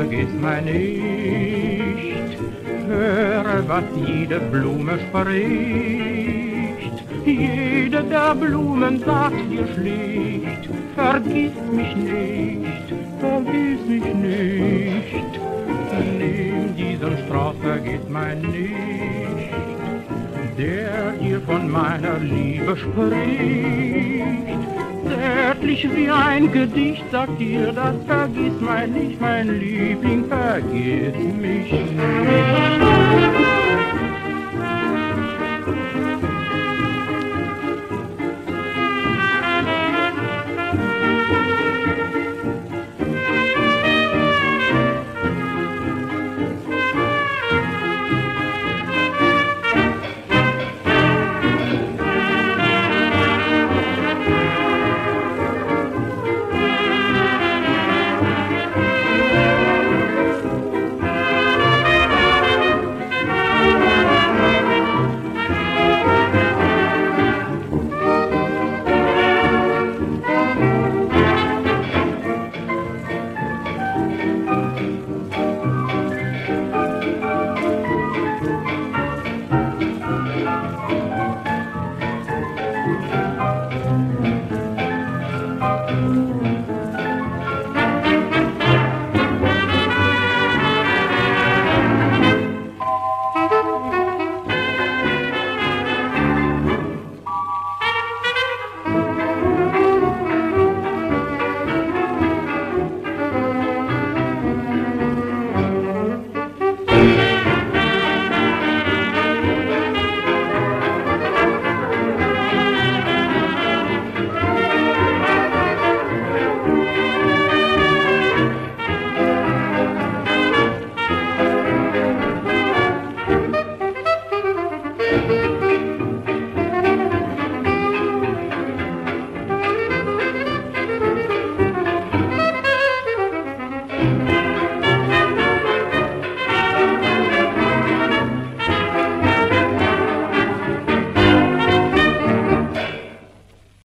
vergiss mich nicht. Höre, was jede Blume spricht. Jede der Blumen sagt dir schlicht, vergiss mich nicht, vergiss mich nicht. Nimm diesen Strauß, vergiss mich nicht, der dir von meiner Liebe spricht. Zärtlich wie ein Gedicht sagt dir das, vergiss mich nicht, mein Liebling, vergiss mich nicht.